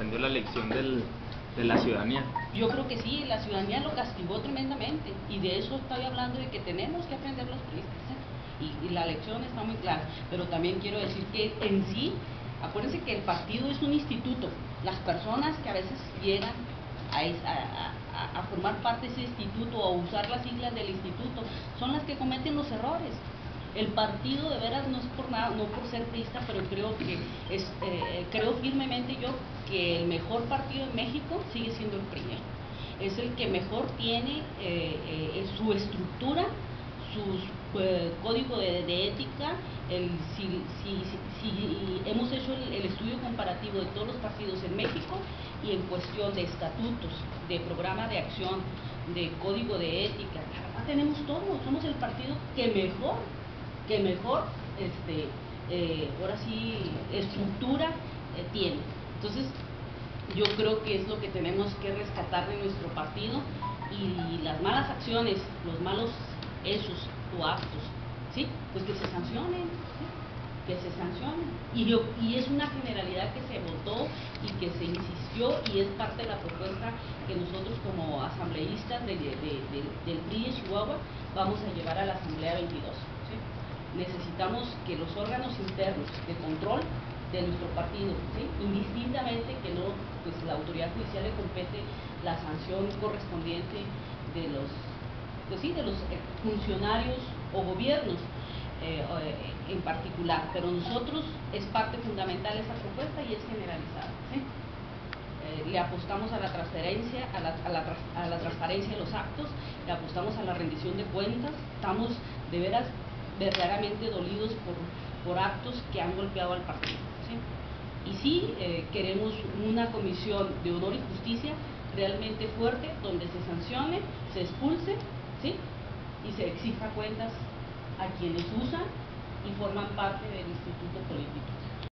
aprendió la lección de la ciudadanía. Yo creo que sí, la ciudadanía lo castigó tremendamente y de eso estoy hablando, de que tenemos que aprender los priistas, y la lección está muy clara, pero también quiero decir que en sí, acuérdense que el partido es un instituto. Las personas que a veces llegan a formar parte de ese instituto o a usar las siglas del instituto son las que cometen los errores. El partido, de veras, no es por nada, no por ser priista, pero creo firmemente yo que el mejor partido en México sigue siendo el PRI. Es el que mejor tiene su estructura, su código de ética. Si hemos hecho el estudio comparativo de todos los partidos en México, y en cuestión de estatutos, de programa de acción, de código de ética, tenemos todo. Somos el partido que mejor ahora sí estructura tiene. Entonces yo creo que es lo que tenemos que rescatar de nuestro partido, y las malas acciones, los malos hechos o actos, ¿sí? Pues que se sancionen, ¿sí? Que se sancionen, y es una generalidad que se votó y que se insistió, y es parte de la propuesta que nosotros como asambleístas del PRI de Chihuahua vamos a llevar a la Asamblea 22, ¿sí? Necesitamos que los órganos internos de control de nuestro partido, ¿sí? Indistintamente que no, pues la autoridad judicial le compete la sanción correspondiente de los funcionarios o gobiernos en particular, pero nosotros es parte fundamental esa propuesta y es generalizada, ¿sí? Le apostamos a la transparencia, a la transparencia de los actos, le apostamos a la rendición de cuentas. Estamos de veras verdaderamente dolidos por actos que han golpeado al partido, ¿sí? Y sí, queremos una comisión de honor y justicia realmente fuerte, donde se sancione, se expulse, ¿sí? Y se exija cuentas a quienes usan y forman parte del instituto político.